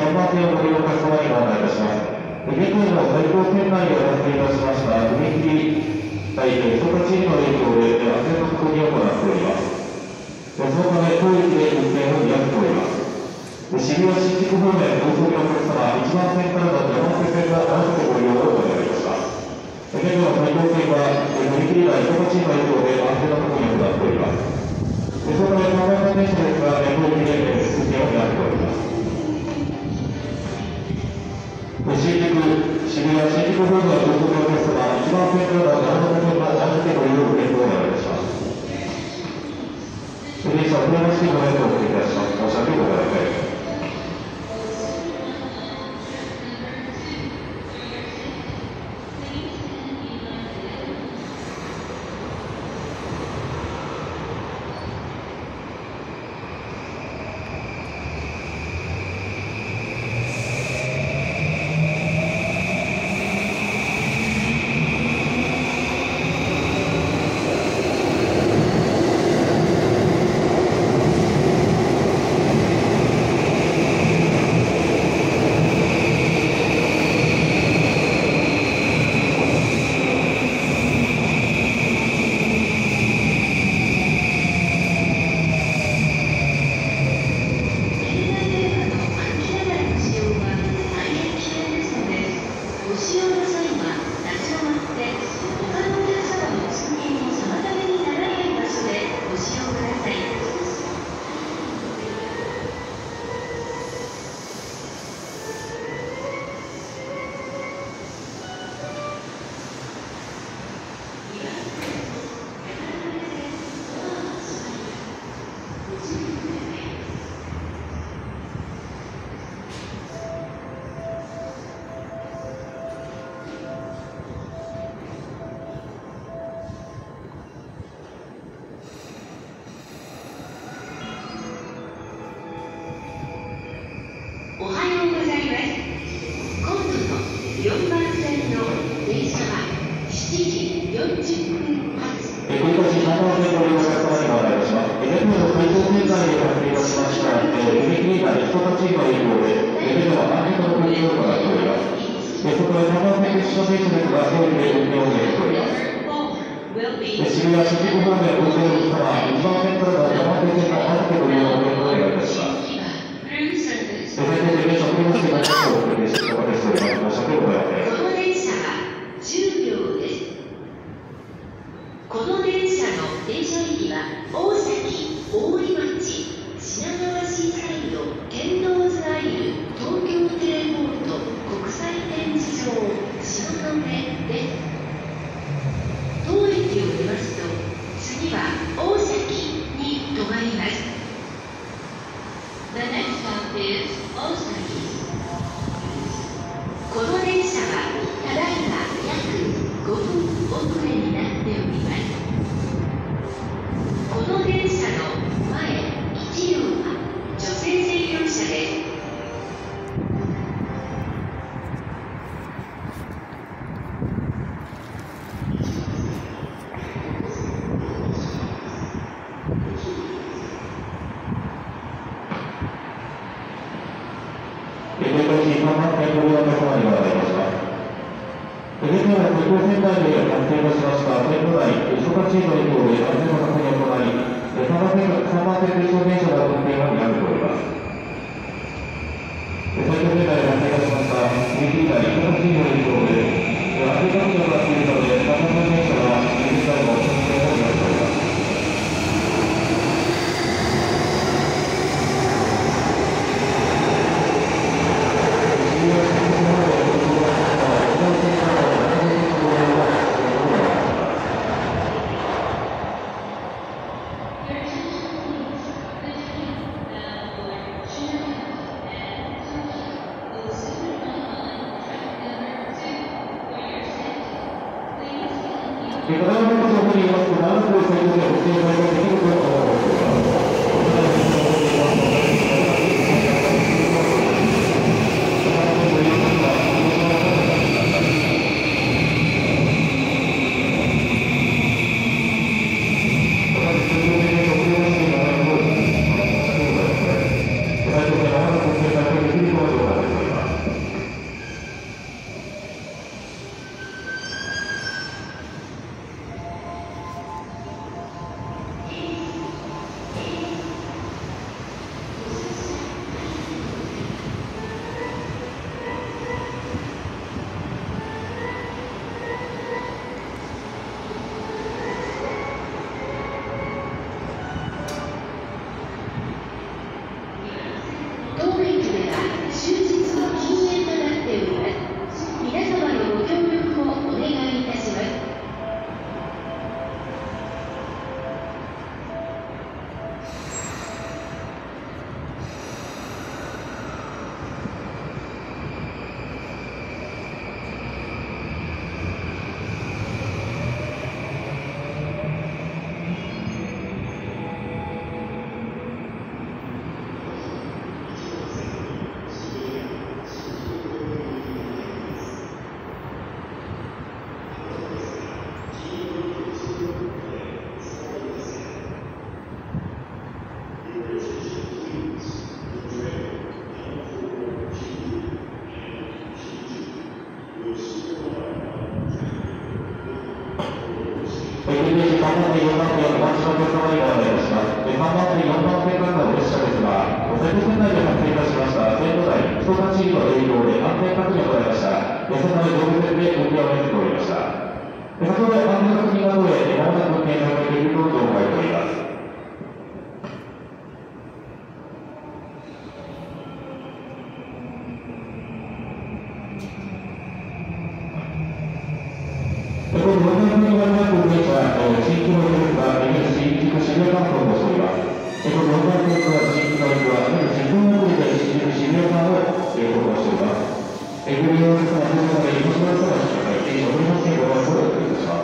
3番線をご利用かしこまりご案内いたします。現在の埼玉県内でお発生いたしました踏切内で人たちの影響で安全の確認を行っております。そのため当駅で運転を見合っております。渋谷新宿方面お急ぎのお客様、1番線からの山手線が合わせてご利用をお願いいたします。現在の埼玉線は踏切内人たちの影響で安全の確認を行っております。そのため3番線電車ですが、当駅で運転を見合っております。新宿、渋谷、新宿方面お急ぎのお客様、1番線からの山手線が合わせてご利用をお願いいたします。電車を遅れましてご連絡をお送りいたします。申し訳ございません。 ご入り口3番手、4番手、お待ちのお客様にご案内いたします。3番手、4番手からの列車ですが、線路線内で発生いたしました線路内人立ち入りの影響で安全確認を行いました。そのため上下線で運転を見せておりました。先ほど安全確認が終え、まもなく運転されていると情報が入っております。この4番目に終わります電車は、新規のですが、新規と渋谷間をごしております。この4番線から新規の駅は、10分遅れで新宿渋谷間を走行しております。ご利用の方は、どうぞ移動しますので、ぜひお取りますので、ご覧ください。お願いいたします。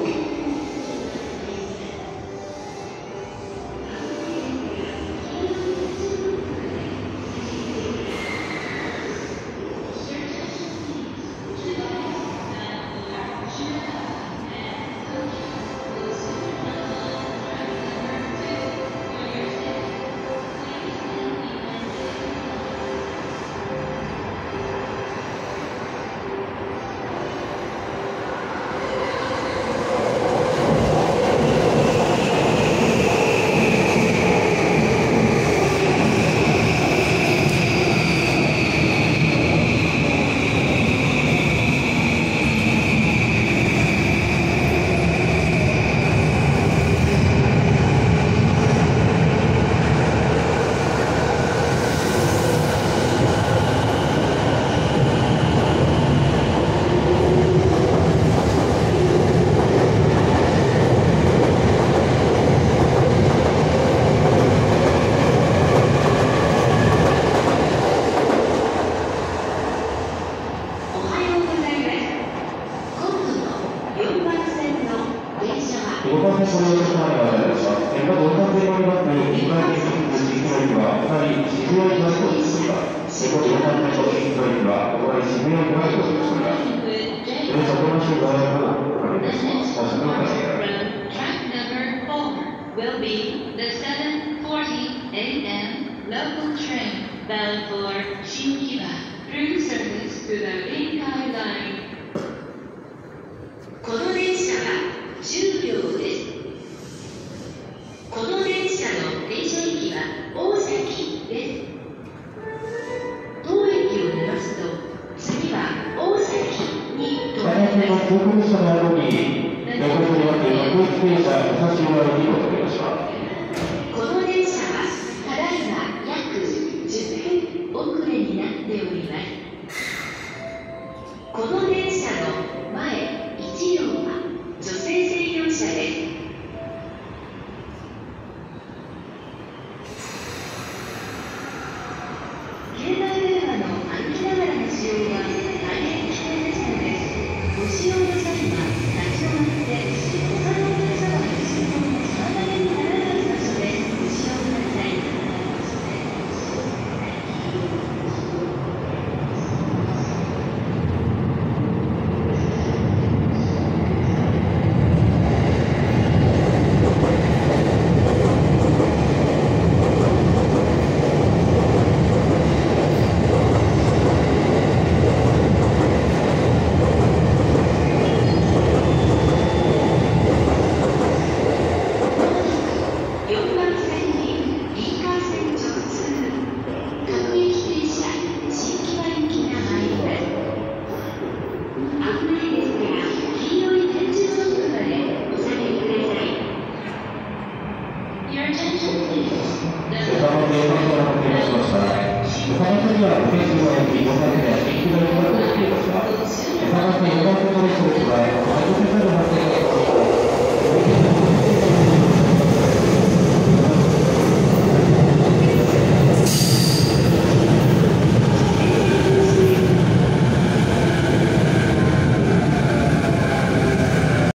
Will be the 7:40 a.m. local train bound for Shinkiba through service to the Rinkai Line. この電車は10両です。この電車の停車駅は大崎です。当駅を出ますと次は大崎に停まります。 横には空気停車、武蔵浦駅をございました。